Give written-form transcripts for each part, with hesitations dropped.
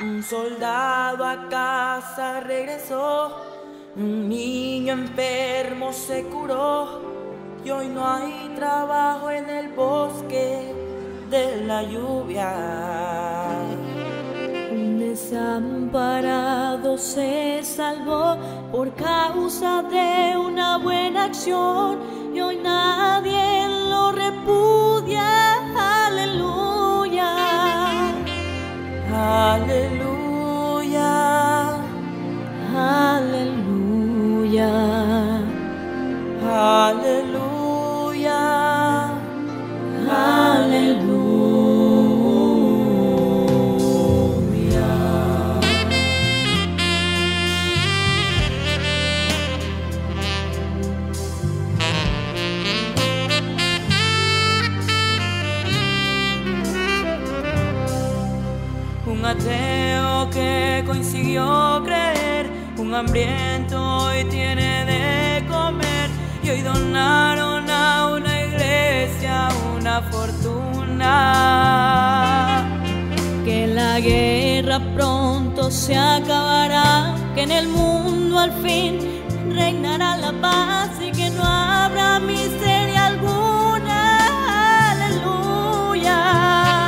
Un soldado a casa regresó, un niño enfermo se curó, y hoy no hay trabajo en el bosque de la lluvia. Un desamparado se salvó por causa de una buena acción, y hoy nadie lo repudia. Aleluya, aleluya, aleluya, aleluya, aleluya. Un ateo que consiguió creer, un hambriento hoy tiene de comer, y hoy donaron a una iglesia una fortuna. Que la guerra pronto se acabará, que en el mundo al fin reinará la paz y que no habrá miseria alguna. Aleluya,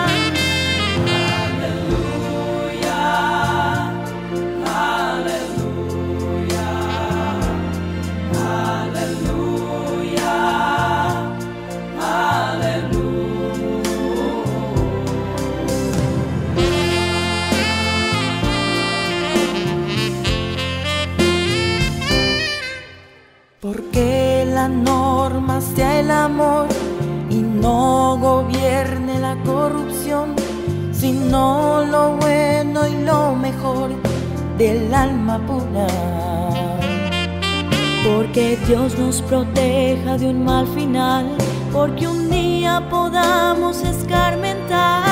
porque la norma sea el amor y no gobierne la corrupción, sino lo bueno y lo mejor del alma pura. porque Dios nos proteja de un mal final, porque un día podamos escarmentar.